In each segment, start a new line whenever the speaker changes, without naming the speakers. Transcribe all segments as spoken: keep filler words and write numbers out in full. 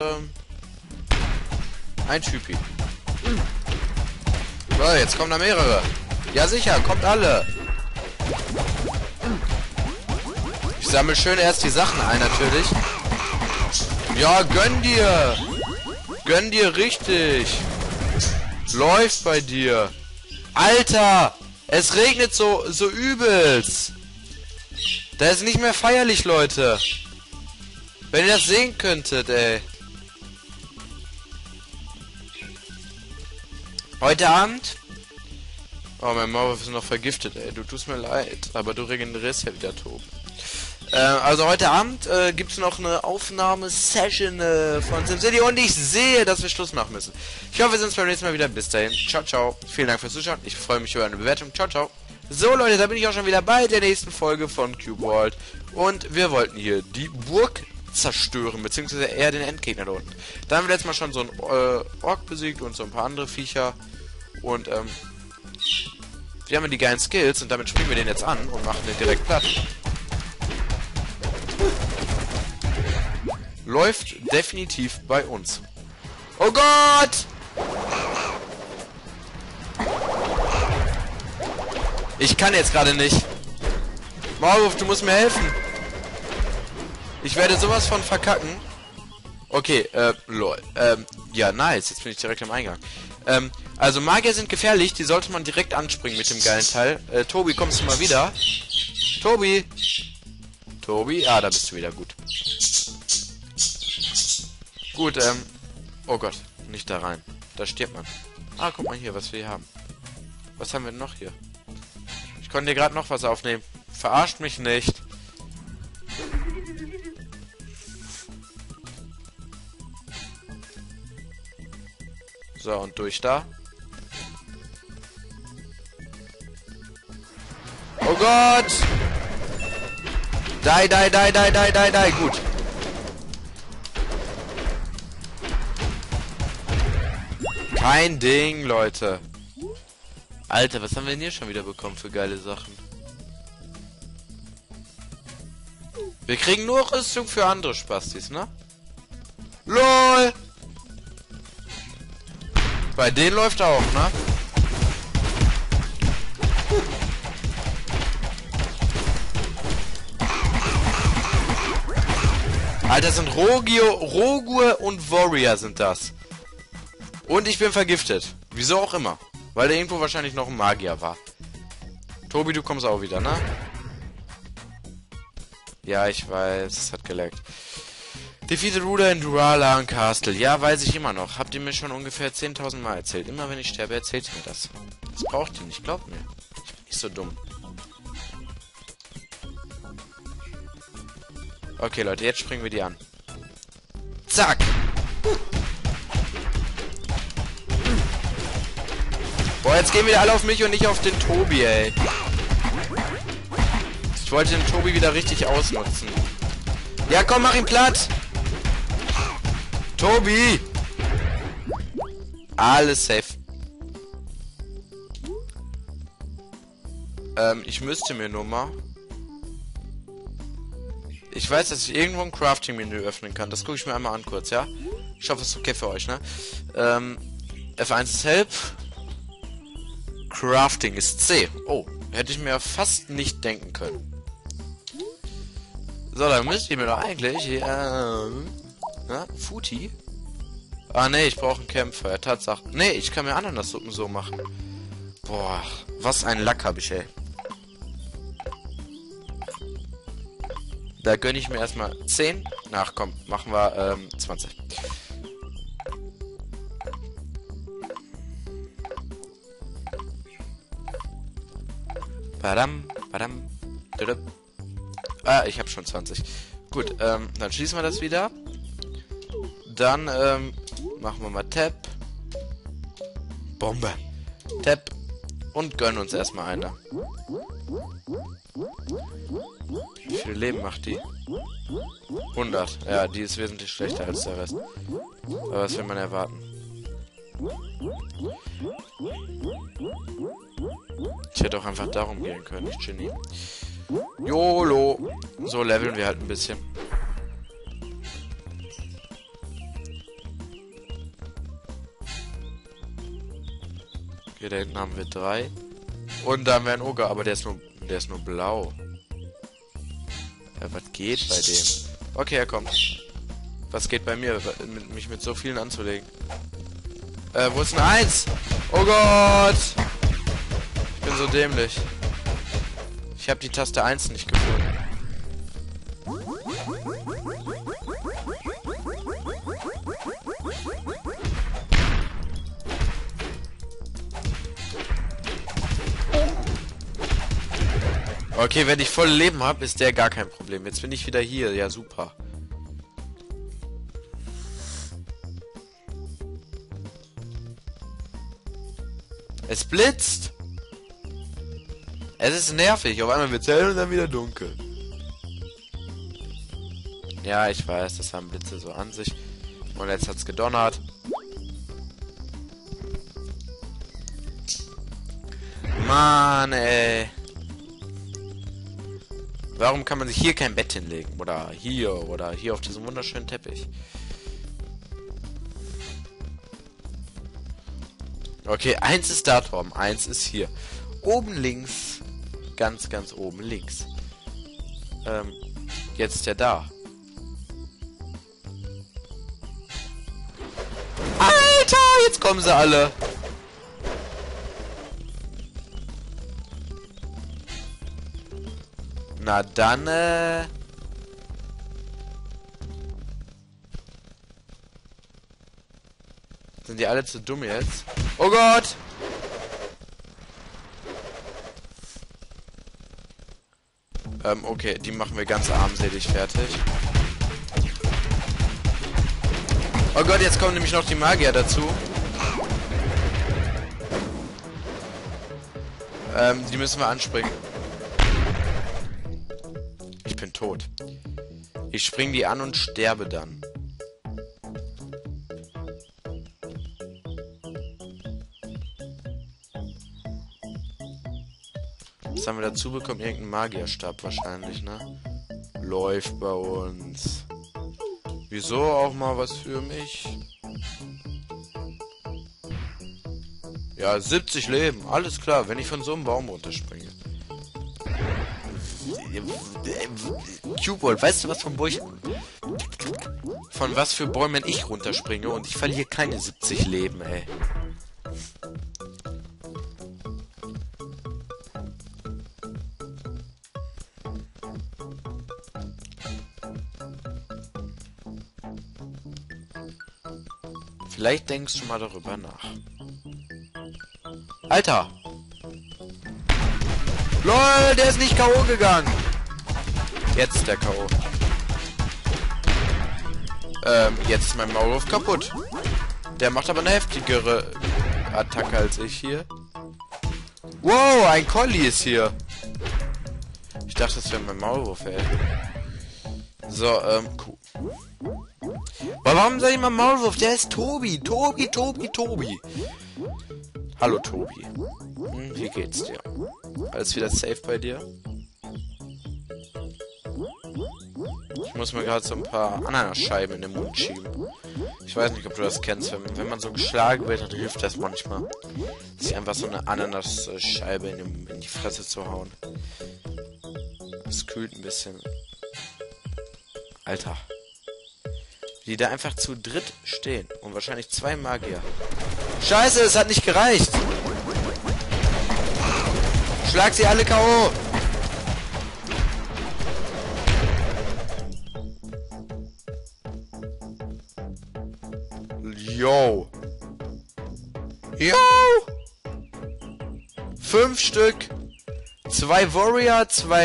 Ähm, ein Typi. So, jetzt kommen da mehrere. Ja sicher, kommt alle. Ich sammle schön erst die Sachen ein, natürlich. Ja, gönn dir. Gönn dir richtig. Läuft bei dir. Alter, es regnet so, so übelst. Da ist nicht mehr feierlich, Leute. Wenn ihr das sehen könntet, ey. Heute Abend... Oh, mein Maulwurf ist noch vergiftet, ey. Du tust mir leid. Aber du regenerierst ja wieder, Tobi. Äh, also heute Abend äh, gibt es noch eine Aufnahmesession äh, von SimCity. Und ich sehe, dass wir Schluss machen müssen. Ich hoffe, wir sehen uns beim nächsten Mal wieder. Bis dahin. Ciao, ciao. Vielen Dank fürs Zuschauen. Ich freue mich über eine Bewertung. Ciao, ciao. So, Leute, da bin ich auch schon wieder bei der nächsten Folge von Cube World. Und wir wollten hier die Burg zerstören, beziehungsweise eher den Endgegner da unten. Da haben wir letztes Mal schon so einen äh, Ork besiegt und so ein paar andere Viecher. Und, ähm... wir haben die geilen Skills und damit springen wir den jetzt an und machen den direkt platt. Läuft definitiv bei uns. Oh Gott! Ich kann jetzt gerade nicht. Maulwurf, du musst mir helfen. Ich werde sowas von verkacken. Okay, äh, lol. Ähm, ja, nice. Jetzt bin ich direkt am Eingang. Ähm, also Magier sind gefährlich. Die sollte man direkt anspringen mit dem geilen Teil. Äh, Tobi, kommst du mal wieder? Tobi! Tobi? Ah, da bist du wieder. Gut. Gut, ähm... oh Gott, nicht da rein. Da stirbt man. Ah, guck mal hier, was wir hier haben. Was haben wir denn noch hier? Ich konnte dir gerade noch was aufnehmen. Verarscht mich nicht. So, und durch da. Oh Gott! Die, die, die, die, die, die, die. Gut. Kein Ding, Leute. Alter, was haben wir denn hier schon wieder bekommen für geile Sachen? Wir kriegen nur Rüstung für andere Spastis, ne? LOL! Bei denen läuft auch, ne? Alter, das sind Rogio, Rogur und Warrior sind das. Und ich bin vergiftet. Wieso auch immer. Weil da irgendwo wahrscheinlich noch ein Magier war. Tobi, du kommst auch wieder, ne? Ja, ich weiß. Es hat geleckt. Defeated Ruler in Duralan Castle. Ja, weiß ich immer noch. Habt ihr mir schon ungefähr zehntausend Mal erzählt. Immer wenn ich sterbe, erzählt ihr mir das. Das braucht ihr nicht, glaubt mir. Ich bin nicht so dumm. Okay, Leute, jetzt springen wir die an. Zack! Boah, jetzt gehen wieder alle auf mich und nicht auf den Tobi, ey. Ich wollte den Tobi wieder richtig ausnutzen. Ja, komm, mach ihn platt! Tobi! Alles safe. Ähm, ich müsste mir nur mal... Ich weiß, dass ich irgendwo ein Crafting-Menü öffnen kann. Das gucke ich mir einmal an kurz, ja? Ich hoffe, es ist okay für euch, ne? Ähm, F eins ist Help. Crafting ist C. Oh, hätte ich mir fast nicht denken können. So, dann müsst ihr mir doch eigentlich... Ähm, na, Futi? Ah, ne, ich brauche einen Kämpfer. Ja, Tatsache. Ne, ich kann mir Ananassuppen so machen. Boah, was ein Lack habe ich, ey. Da gönne ich mir erstmal zehn. Ach komm, machen wir ähm, zwanzig. Badam, badam, dadab. Ah, ich habe schon zwanzig. Gut, ähm, dann schließen wir das wieder. Dann ähm, machen wir mal Tab. Bombe. Tab. Und gönnen uns erstmal eine. Wie viel Leben macht die? hundert. Ja, die ist wesentlich schlechter als der Rest. Aber was will man erwarten? Ich hätte auch einfach darum gehen können, nicht Genie. YOLO. So leveln wir halt ein bisschen. Hier da hinten haben wir drei. Und da haben wir einen Oger, aber der ist nur, der ist nur blau. Ja, was geht bei dem? Okay, er kommt. Was geht bei mir, mich mit so vielen anzulegen? Äh, wo ist denn eins? Oh Gott! Ich bin so dämlich. Ich habe die Taste eins nicht gefunden. Okay, wenn ich voll Leben habe, ist der gar kein Problem. Jetzt bin ich wieder hier. Ja, super. Es blitzt. Es ist nervig. Auf einmal wird es hell und dann wieder dunkel. Ja, ich weiß, das haben Blitze so an sich. Und jetzt hat's gedonnert. Mann, ey. Warum kann man sich hier kein Bett hinlegen? Oder hier, oder hier auf diesem wunderschönen Teppich? Okay, eins ist da, Torben. Eins ist hier. Oben links. Ganz, ganz oben links. Ähm, jetzt ist der da. Alter, jetzt kommen sie alle. Na dann, äh... Sind die alle zu dumm jetzt? Oh Gott! Ähm, okay, die machen wir ganz armselig fertig. Oh Gott, jetzt kommen nämlich noch die Magier dazu. Ähm, die müssen wir anspringen. Ich bin tot. Ich spring die an und sterbe dann. Was haben wir dazu bekommen? Irgendein Magierstab wahrscheinlich, ne? Läuft bei uns. Wieso auch mal was für mich? Ja, siebzig Leben. Alles klar, wenn ich von so einem Baum runterspringe. Cubewall, weißt du was von Burch? Von was für Bäumen ich runterspringe und ich verliere keine siebzig Leben, ey. Vielleicht denkst du mal darüber nach. Alter! LOL, der ist nicht K O gegangen! Jetzt ist der K O. Ähm, jetzt ist mein Maulwurf kaputt. Der macht aber eine heftigere Attacke als ich hier. Wow, ein Collie ist hier. Ich dachte, das wäre mein Maulwurf, ey. So, ähm, cool. Aber warum sag ich mal Maulwurf? Der ist Tobi. Tobi, Tobi, Tobi. Hallo, Tobi. Hm, wie geht's dir? Alles wieder safe bei dir? Ich muss mir gerade so ein paar Ananasscheiben in den Mund schieben. Ich weiß nicht, ob du das kennst. Wenn, wenn man so geschlagen wird, dann hilft das manchmal. Sich einfach so eine Ananasscheibe in, den, in die Fresse zu hauen. Das kühlt ein bisschen. Alter. Die da einfach zu dritt stehen. Und wahrscheinlich zwei Magier. Scheiße, es hat nicht gereicht. Schlag sie alle K O. Yo. Yo. Fünf Stück. Zwei Warrior, zwei...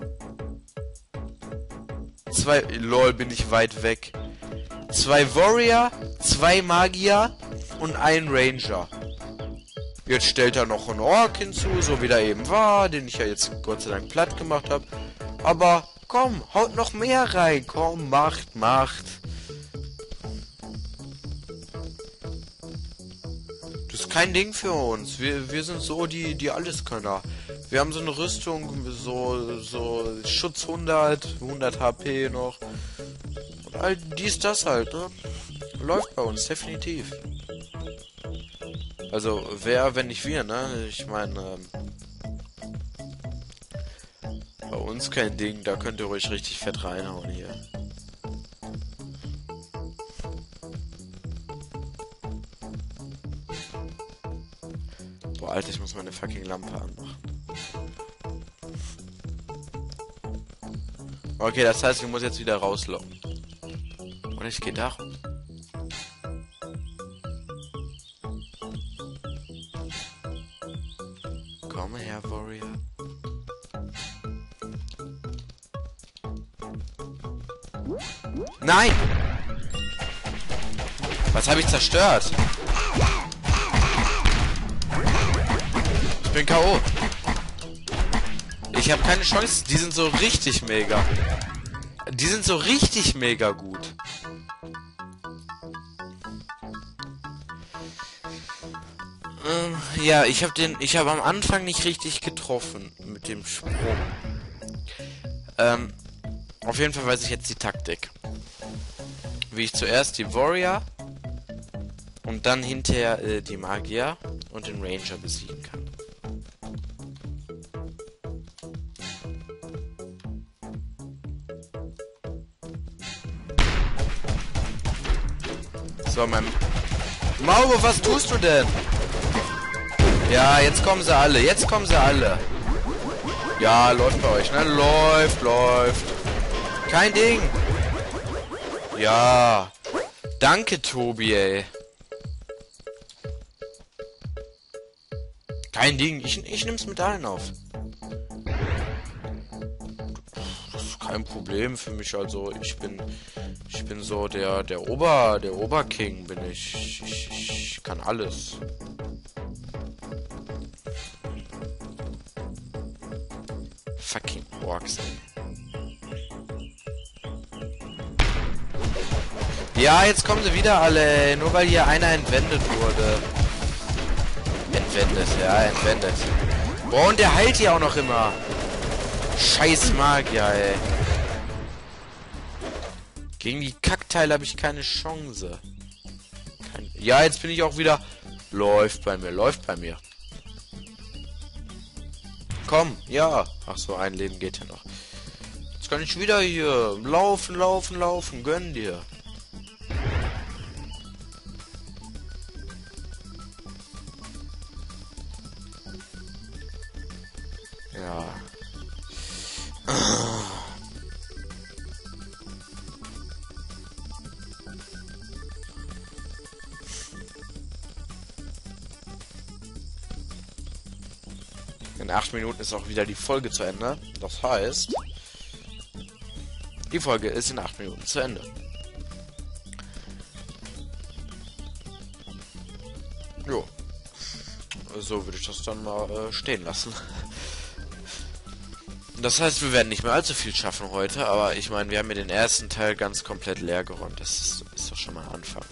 Zwei... Lol, bin ich weit weg. Zwei Warrior, zwei Magier und ein Ranger. Jetzt stellt er noch einen Ork hinzu, so wie der eben war, den ich ja jetzt Gott sei Dank platt gemacht habe. Aber komm, haut noch mehr rein. Komm, macht, macht. Das ist kein Ding für uns. Wir, wir sind so die, die Alleskönner. Wir haben so eine Rüstung, so, so Schutz hundert, hundert H P noch. Und all dies, das halt, ne? Läuft bei uns, definitiv. Also, wer, wenn nicht wir, ne? Ich meine, ähm, bei uns kein Ding, da könnt ihr ruhig richtig fett reinhauen hier. Boah, Alter, ich muss meine fucking Lampe anmachen. Okay, das heißt, ich muss jetzt wieder rauslocken. Und ich gehe da raus. Komm her, Warrior. Nein! Was habe ich zerstört? Ich bin K O. Ich habe keine Chance. Die sind so richtig mega. Die sind so richtig mega gut. Ähm, ja, ich habe den, ich habe am Anfang nicht richtig getroffen mit dem Sprung. Ähm, auf jeden Fall weiß ich jetzt die Taktik. Wie ich zuerst die Warrior und dann hinterher äh, die Magier und den Ranger besiegen kann. So, mein Maulwurf, was tust du denn? Ja, jetzt kommen sie alle. Jetzt kommen sie alle. Ja, läuft bei euch, ne? Läuft, läuft. Kein Ding. Ja. Danke, Tobi, ey. Kein Ding. Ich, ich nehm's mit allen auf. Das ist kein Problem für mich. Also, ich bin... Ich bin so der... Der Ober... Der Oberking bin ich. Ich, ich, ich kann alles. Fucking Orks. Ja, jetzt kommen sie wieder alle, nur weil hier einer entwendet wurde. Entwendet, ja, entwendet. Boah, und der heilt hier auch noch immer. Scheiß Magier, ey. Gegen die Kackteile habe ich keine Chance. Kein ja, jetzt bin ich auch wieder... Läuft bei mir, läuft bei mir. Komm, ja. Ach so, ein Leben geht ja noch. Jetzt kann ich wieder hier laufen, laufen, laufen. Gönn dir. Ja. In acht Minuten ist auch wieder die Folge zu Ende. Das heißt, die Folge ist in acht Minuten zu Ende. Jo. So würde ich das dann mal äh, stehen lassen. Das heißt, wir werden nicht mehr allzu viel schaffen heute, aber ich meine, wir haben ja den ersten Teil ganz komplett leer geräumt. Das ist, ist doch schon mal ein Anfang.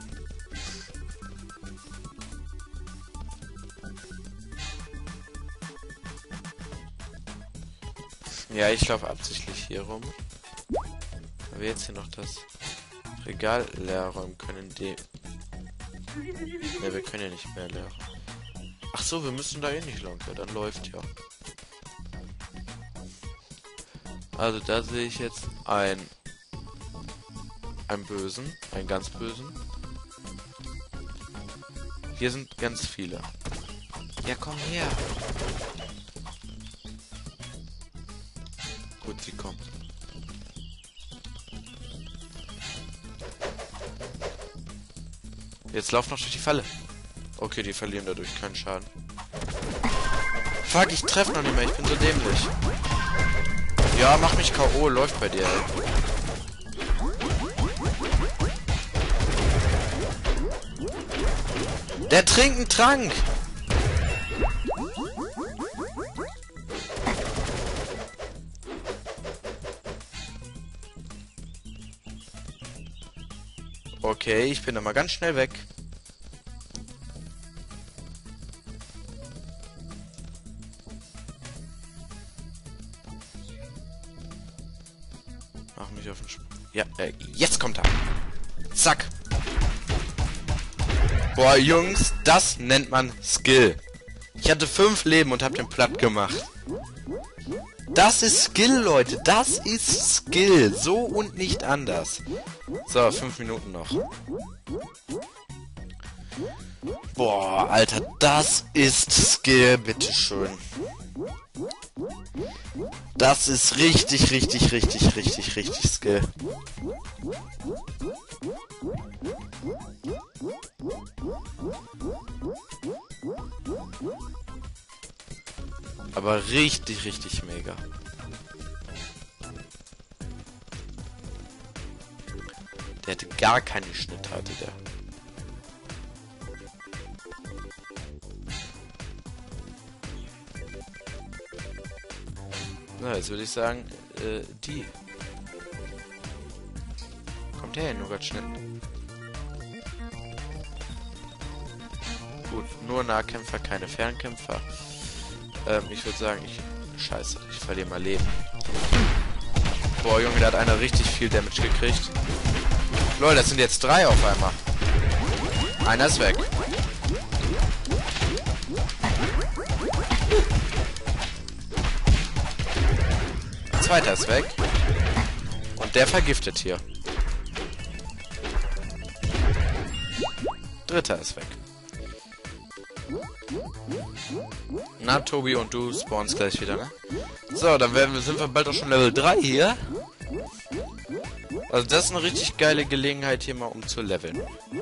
Ja, ich laufe absichtlich hier rum. Weil wir jetzt hier noch das Regal leer räumen können. Die ja, wir können ja nicht mehr leer. Ach so, wir müssen da eh nicht lang. Ja, dann läuft ja. Also da sehe ich jetzt ein einen Bösen, einen ganz Bösen. Hier sind ganz viele. Ja, komm her. Gut, sie kommt. Jetzt lauf noch durch die Falle. Okay, die verlieren dadurch keinen Schaden. Fuck, ich treffe noch nicht mehr. Ich bin so dämlich. Ja, mach mich K O. Läuft bei dir, ey. Der trinkt einen Trank. Okay, ich bin da mal ganz schnell weg. Mach mich auf den Sp Ja, äh, jetzt kommt er. Zack. Boah, Jungs, das nennt man Skill. Ich hatte fünf Leben und hab den platt gemacht. Das ist Skill, Leute. Das ist Skill. So und nicht anders. So, fünf Minuten noch. Boah, Alter, das ist Skill, bitteschön. Das ist richtig, richtig, richtig, richtig, richtig Skill. Aber richtig, richtig mega. Der hätte gar keinen Schnitt, hatte der. Na, jetzt würde ich sagen, äh, die. Kommt her, Nougat-Schnitt. Gut, nur Nahkämpfer, keine Fernkämpfer. Ähm, ich würde sagen, ich... Scheiße, ich verliere mal Leben. Boah, Junge, da hat einer richtig viel Damage gekriegt. Leute, das sind jetzt drei auf einmal. Einer ist weg. Ein zweiter ist weg. Und der vergiftet hier. Dritter ist weg. Na, Tobi, und du spawnst gleich wieder, ne? So, dann werden wir, sind wir bald auch schon Level drei hier. Also das ist eine richtig geile Gelegenheit hier mal, um zu leveln.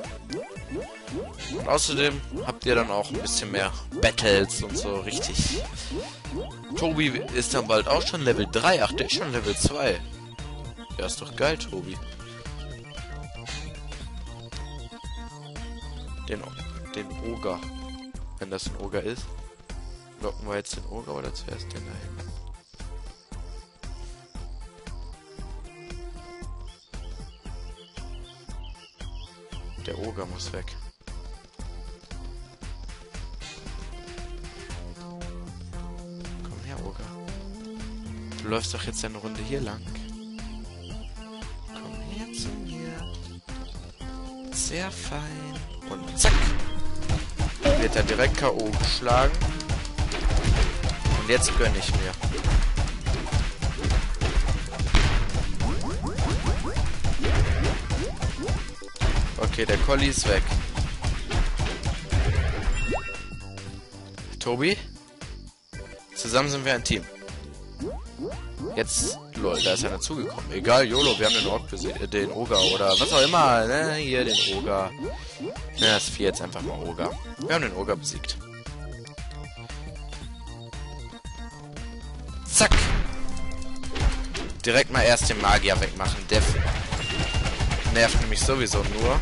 Und außerdem habt ihr dann auch ein bisschen mehr Battles und so, richtig. Tobi ist dann bald auch schon Level drei. Ach, der ist schon Level zwei. Ja, ist doch geil, Tobi. Den, den Oger. Wenn das ein Oger ist. Locken wir jetzt den Oger oder zuerst den da hinten? Der Oger muss weg. Komm her, Oger. Du läufst doch jetzt eine Runde hier lang. Komm her zu mir. Sehr fein. Und zack. Wird er direkt K O geschlagen. Und jetzt gönne ich mir. Okay, der Colli ist weg. Tobi? Zusammen sind wir ein Team. Jetzt, lol, da ist einer zugekommen. Egal, YOLO, wir haben den Ork besiegt, den Oger oder was auch immer, ne? Hier, den Oger. Ne, das Vieh jetzt einfach mal Oger. Wir haben den Oger besiegt. Zack! Direkt mal erst den Magier wegmachen. Der nervt nämlich sowieso nur.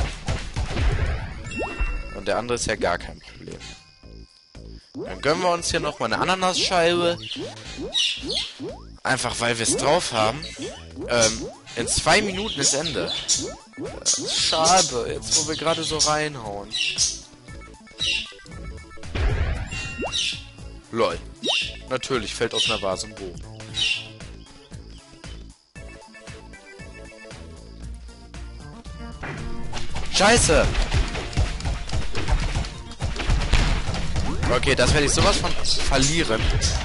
Und der andere ist ja gar kein Problem. Dann gönnen wir uns hier nochmal eine Ananasscheibe. Einfach weil wir es drauf haben. Ähm, in zwei Minuten ist Ende. Äh, schade, jetzt wo wir gerade so reinhauen. Lol. Natürlich fällt aus einer Vase ein Bogen. Scheiße! Okay, das werde ich sowas von verlieren.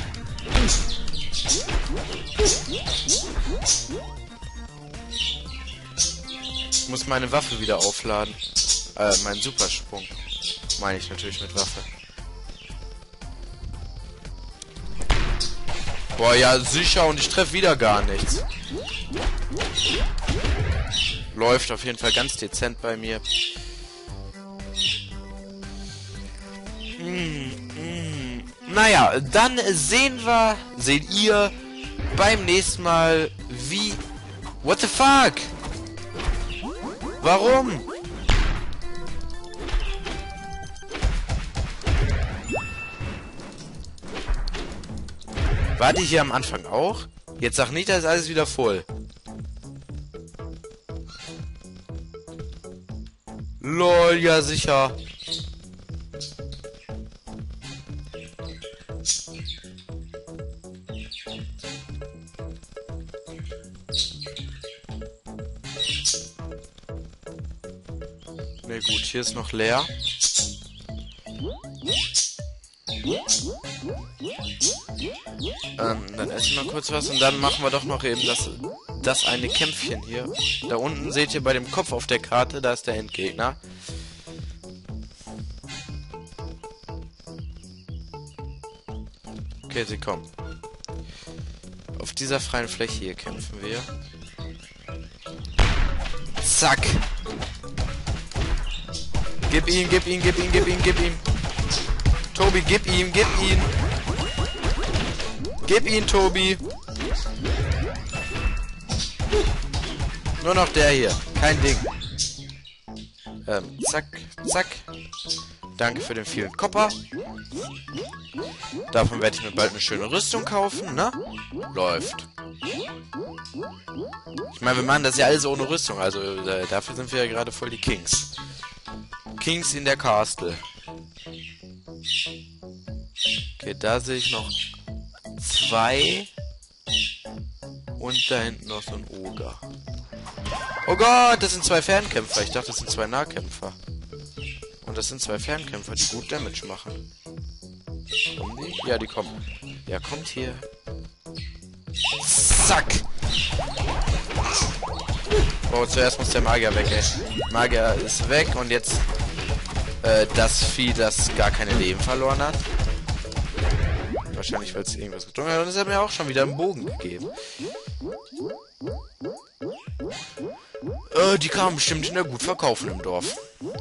Ich muss meine Waffe wieder aufladen. Äh, meinen Supersprung. Meine ich natürlich mit Waffe. Boah, ja, sicher, und ich treffe wieder gar nichts. Läuft auf jeden Fall ganz dezent bei mir. Hm, hm. Naja, dann sehen wir, seht ihr beim nächsten Mal, wie... What the fuck? Warum? War die hier am Anfang auch? Jetzt sag nicht, da ist alles wieder voll. Lol, ja sicher. Ne, gut, hier ist noch leer. Ähm, dann essen wir kurz was und dann machen wir doch noch eben das, das eine Kämpfchen hier. Da unten seht ihr bei dem Kopf auf der Karte, da ist der Endgegner. Okay, sie kommen. Auf dieser freien Fläche hier kämpfen wir. Zack! Gib ihn, gib ihn, gib ihn, gib ihn, gib ihn! Tobi, gib ihm, gib ihn! Gib ihn, Tobi! Nur noch der hier. Kein Ding. Ähm, zack, zack. Danke für den vielen Kopper. Davon werde ich mir bald eine schöne Rüstung kaufen, ne? Läuft. Ich meine, wir machen das ja alles ohne Rüstung, also äh, dafür sind wir ja gerade voll die Kings. Kings in der Castle. Okay, da sehe ich noch zwei. Und da hinten noch so ein Oger. Oh Gott, das sind zwei Fernkämpfer. Ich dachte, das sind zwei Nahkämpfer. Und das sind zwei Fernkämpfer, die gut Damage machen. Kommen die? Ja, die kommen. Ja, kommt hier. Zack! Oh, zuerst muss der Magier weg, ey. Magier ist weg und jetzt äh, das Vieh, das gar keine Leben verloren hat. Wahrscheinlich, weil es irgendwas getrunken hat. Und es hat mir auch schon wieder einen Bogen gegeben. Äh, die kann man bestimmt in der gut verkaufen im Dorf.